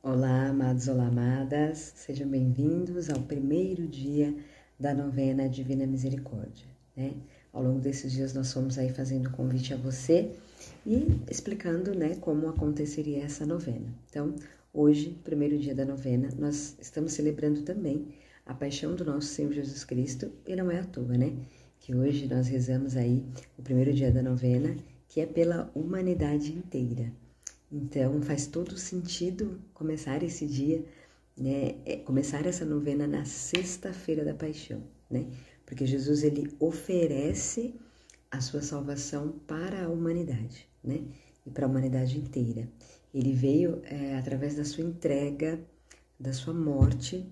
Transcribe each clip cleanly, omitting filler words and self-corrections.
Olá, amados, olá, amadas, sejam bem-vindos ao primeiro dia da novena Divina Misericórdia, né? Ao longo desses dias nós fomos aí fazendo convite a você e explicando, né, como aconteceria essa novena. Então, hoje, primeiro dia da novena, nós estamos celebrando também a paixão do nosso Senhor Jesus Cristo, e não é à toa, né, que hoje nós rezamos aí o primeiro dia da novena, que é pela humanidade inteira. Então, faz todo sentido começar esse dia, né? Começar essa novena na sexta-feira da paixão, né? Porque Jesus, ele oferece a sua salvação para a humanidade, né? E para a humanidade inteira. Ele veio através da sua entrega, da sua morte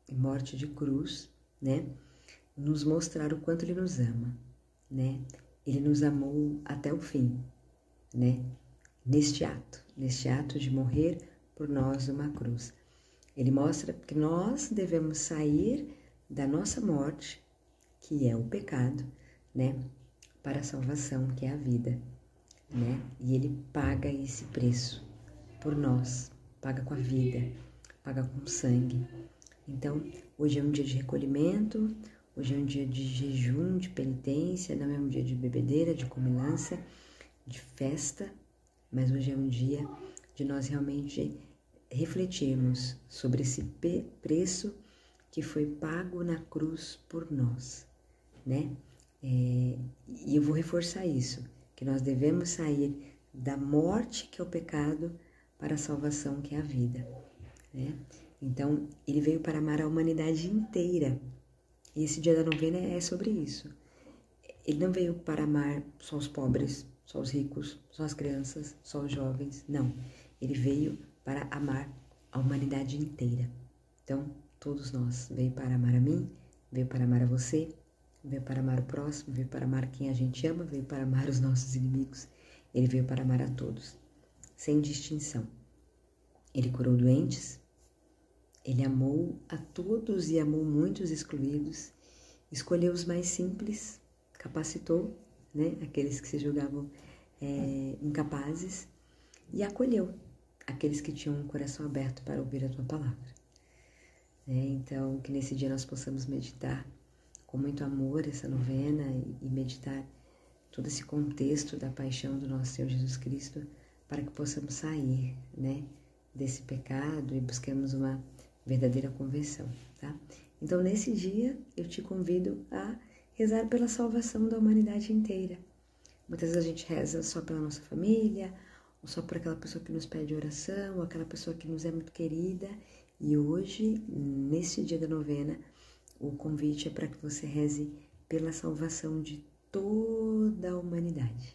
de cruz, né? Nos mostrar o quanto ele nos ama, né? Ele nos amou até o fim, né? Neste ato de morrer por nós numa cruz. Ele mostra que nós devemos sair da nossa morte, que é o pecado, né, para a salvação, que é a vida, né? E ele paga esse preço por nós, paga com a vida, paga com sangue. Então, hoje é um dia de recolhimento, hoje é um dia de jejum, de penitência, não é um dia de bebedeira, de comilança, de festa, mas hoje é um dia de nós realmente refletirmos sobre esse preço que foi pago na cruz por nós, né? E eu vou reforçar isso, que nós devemos sair da morte, que é o pecado, para a salvação, que é a vida, né? Então, ele veio para amar a humanidade inteira. E esse dia da novena é sobre isso. Ele não veio para amar só os pobres, só os ricos, só as crianças, só os jovens. Não. Ele veio para amar a humanidade inteira. Então, todos nós. Veio para amar a mim, veio para amar a você, veio para amar o próximo, veio para amar quem a gente ama, veio para amar os nossos inimigos. Ele veio para amar a todos, sem distinção. Ele curou doentes, ele amou a todos e amou muitos excluídos, escolheu os mais simples, capacitou, né, aqueles que se julgavam incapazes, e acolheu aqueles que tinham um coração aberto para ouvir a tua palavra. Então, que nesse dia nós possamos meditar com muito amor essa novena e meditar todo esse contexto da paixão do nosso Senhor Jesus Cristo, para que possamos sair, né, desse pecado e busquemos uma verdadeira conversão, tá? Então, nesse dia, eu te convido a rezar pela salvação da humanidade inteira. Muitas vezes a gente reza só pela nossa família, ou só por aquela pessoa que nos pede oração, ou aquela pessoa que nos é muito querida. E hoje, nesse dia da novena, o convite é para que você reze pela salvação de toda a humanidade.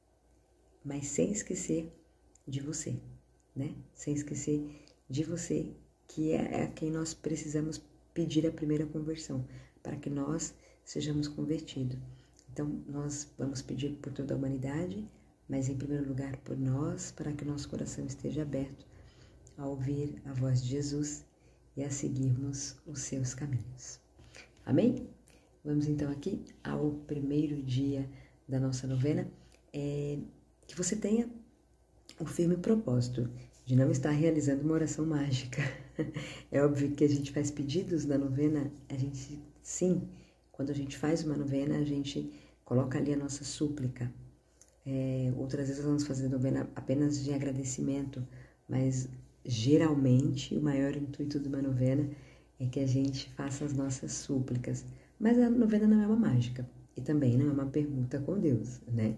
Mas sem esquecer de você, né? Sem esquecer de você, que é a quem nós precisamos pedir a primeira conversão, para que nós sejamos convertidos. Então, nós vamos pedir por toda a humanidade, mas em primeiro lugar por nós, para que o nosso coração esteja aberto a ouvir a voz de Jesus e a seguirmos os seus caminhos. Amém? Vamos então aqui ao primeiro dia da nossa novena, que você tenha o firme propósito de não estar realizando uma oração mágica. É óbvio que a gente faz pedidos na novena, quando a gente faz uma novena, a gente coloca ali a nossa súplica. Outras vezes nós vamos fazer novena apenas de agradecimento, mas geralmente o maior intuito de uma novena é que a gente faça as nossas súplicas. Mas a novena não é uma mágica e também não é uma permuta com Deus, né?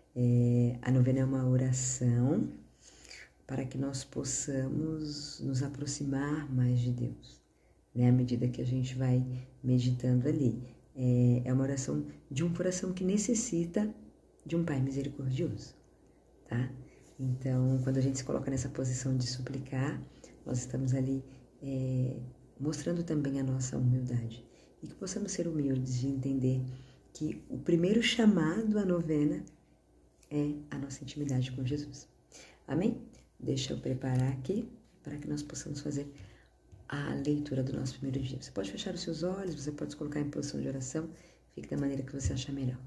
A novena é uma oração para que nós possamos nos aproximar mais de Deus, né? À medida que a gente vai meditando ali. É uma oração de um coração que necessita de um Pai misericordioso, tá? Então, quando a gente se coloca nessa posição de suplicar, nós estamos ali mostrando também a nossa humildade. E que possamos ser humildes de entender que o primeiro chamado à novena é a nossa intimidade com Jesus. Amém? Deixa eu preparar aqui para que nós possamos fazer a leitura do nosso primeiro dia. Você pode fechar os seus olhos, você pode se colocar em posição de oração, fique da maneira que você achar melhor.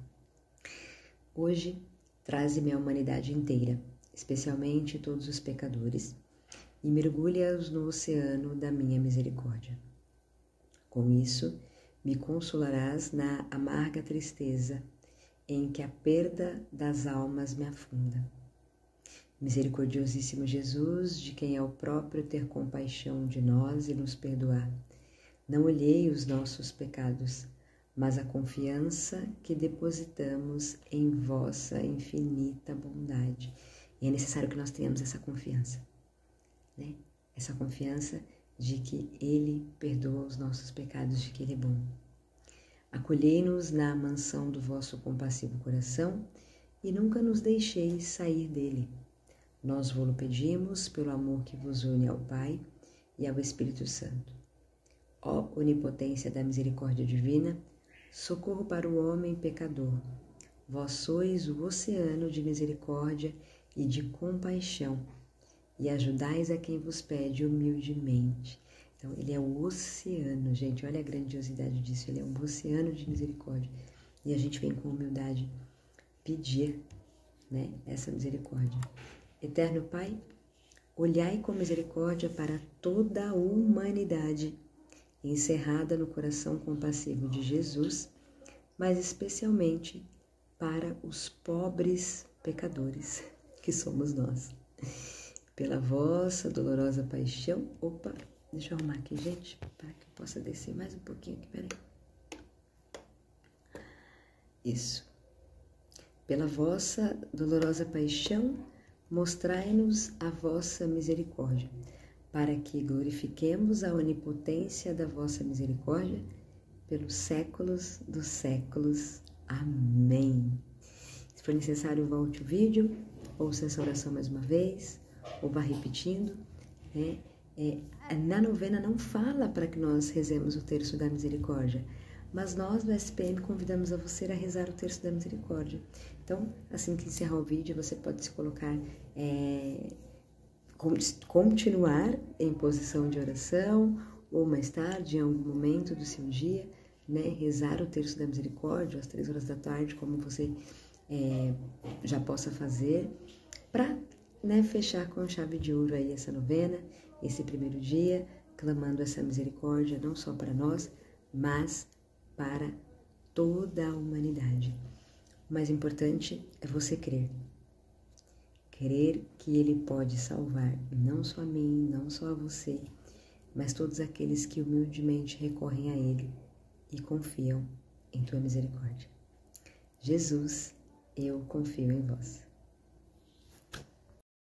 Hoje, traze-me a humanidade inteira, especialmente todos os pecadores, e mergulha-os no oceano da minha misericórdia. Com isso, me consolarás na amarga tristeza em que a perda das almas me afunda. Misericordiosíssimo Jesus, de quem é o próprio ter compaixão de nós e nos perdoar, não olhei os nossos pecados, mas a confiança que depositamos em vossa infinita bondade. E é necessário que nós tenhamos essa confiança, né? Essa confiança de que Ele perdoa os nossos pecados, de que Ele é bom. Acolhei-nos na mansão do vosso compassivo coração e nunca nos deixeis sair dele. Nós vô-lo pedimos pelo amor que vos une ao Pai e ao Espírito Santo. Ó onipotência da misericórdia divina, socorro para o homem pecador. Vós sois o oceano de misericórdia e de compaixão, e ajudais a quem vos pede humildemente. Então, ele é o oceano, gente, olha a grandiosidade disso, ele é um oceano de misericórdia. E a gente vem com humildade pedir, né, essa misericórdia. Eterno Pai, olhai com misericórdia para toda a humanidade, encerrada no coração compassivo de Jesus, mas especialmente para os pobres pecadores, que somos nós. Pela vossa dolorosa paixão, deixa eu arrumar aqui, gente, para que eu possa descer mais um pouquinho aqui, peraí. Isso. Pela vossa dolorosa paixão, mostrai-nos a vossa misericórdia, para que glorifiquemos a onipotência da vossa misericórdia pelos séculos dos séculos. Amém. Se for necessário, volte o vídeo, ouça essa oração mais uma vez, ou vá repetindo, né? Na novena não fala para que nós rezemos o terço da misericórdia, mas nós do SPM convidamos a você a rezar o terço da misericórdia. Então, assim que encerrar o vídeo, você pode se colocar, continuar em posição de oração, ou mais tarde, em algum momento do seu dia, né, rezar o terço da misericórdia às 3 horas da tarde, como você já possa fazer, para, né, fechar com chave de ouro aí essa novena, esse primeiro dia, clamando essa misericórdia não só para nós, mas para toda a humanidade. O mais importante é você crer. Crer que Ele pode salvar não só a mim, não só a você, mas todos aqueles que humildemente recorrem a Ele e confiam em Tua misericórdia. Jesus, eu confio em vós.